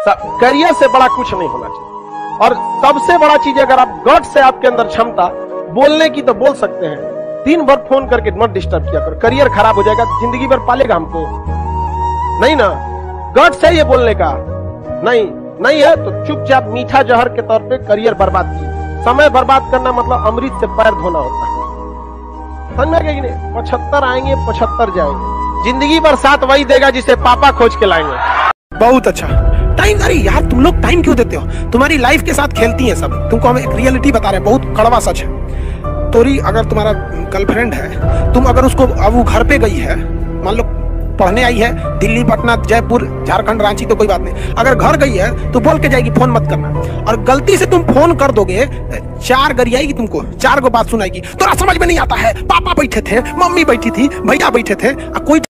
Career से बड़ा कुछ नहीं होना चाहिए। और सबसे बड़ा चीज, अगर आप गट से आपके अंदर क्षमता बोलने की तो बोल सकते हैं, दिन भर फोन करके मत डिस्टर्ब किया करो, करियर खराब हो जाएगा, जिंदगी भर पालेगा हमको नहीं ना। गट से ये बोलने का नहीं है तो चुपचाप मीठा जहर के तौर पे करियर बर्बाद किए। समय बर्बाद करना मतलब अमृत से पैर धोना होता है, समझ में कि नहीं। 75 आएंगे 75 जाएंगे, जिंदगी भर साथ वही देगा जिसे पापा खोज के लाएंगे। बहुत अच्छा टाइम। अरे यार तुम लोग टाइम क्यों देते हो? तुम्हारी लाइफ के साथ खेलती हैं सब। तुमको हम एक रियलिटी बता रहे हैं, बहुत कड़वा सच है। तोरी अगर तुम्हारा गर्लफ्रेंड है, तुम अगर उसको, अब वो घर पे गई है, मान लो पढ़ने आई है, दिल्ली, पटना, जयपुर, झारखंड, रांची, तो कोई बात नहीं। अगर घर गई है तो बोल के जाएगी फोन मत करना, और गलती से तुम फोन कर दोगे, 4 गरियाएगी तुमको, 4 को बात सुनाएगी। तो समझ में नहीं आता है, पापा बैठे थे, मम्मी बैठी थी, भैया बैठे थे, कोई